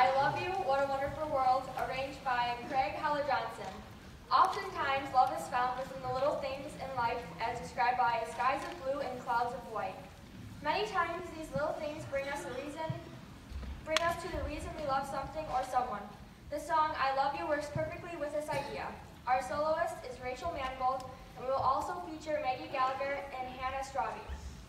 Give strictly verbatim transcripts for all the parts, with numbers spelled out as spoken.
I Love You, What a Wonderful World, arranged by Craig Haller Johnson. Oftentimes, love is found within the little things in life as described by skies of blue and clouds of white. Many times, these little things bring us a reason, bring us to the reason we love something or someone. The song, I Love You, works perfectly with this idea. Our soloist is Rachel Mangold, and we will also feature Maggie Gallagher and Hannah Straube.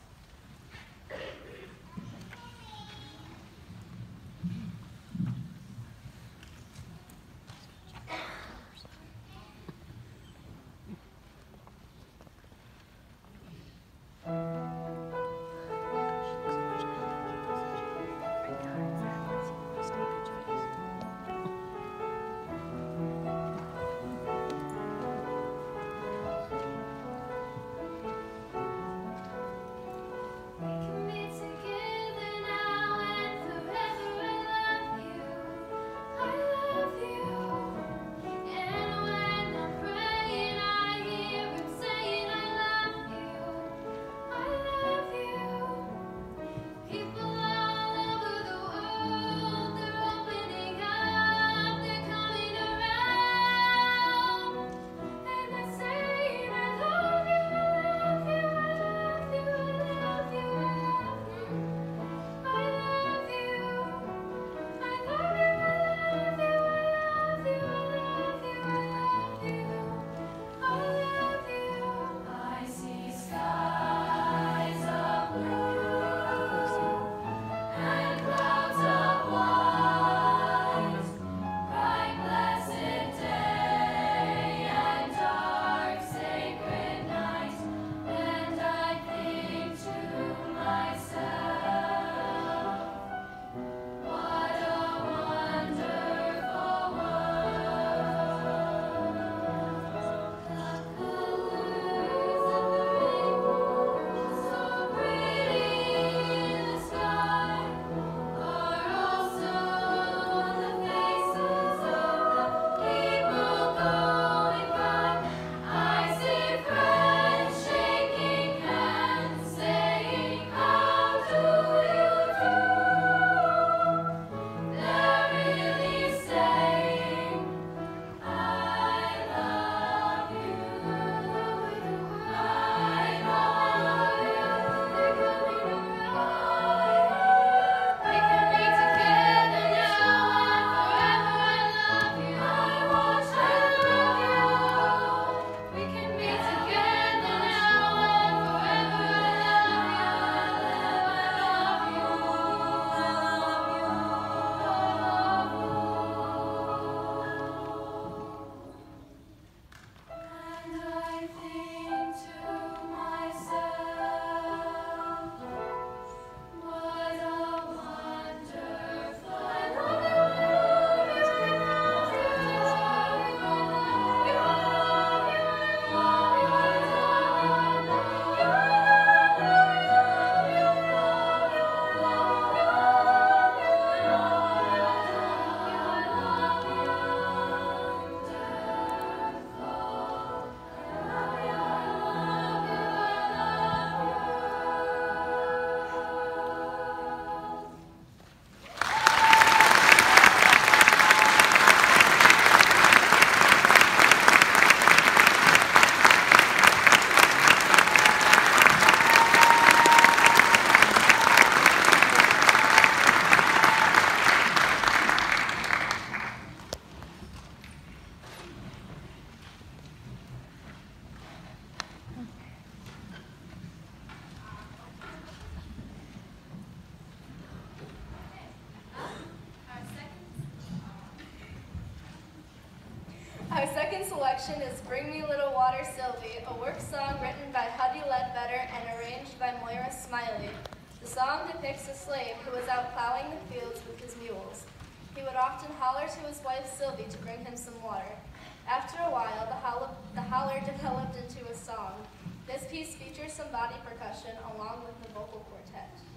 Our second selection is Bring Me Little Water, Sylvie, a work song written by Hubby Ledbetter and arranged by Moira Smiley. The song depicts a slave who was out plowing the fields with his mules. He would often holler to his wife Sylvie to bring him some water. After a while, the, holler, the holler developed into a song. This piece features some body percussion along with the vocal quartet.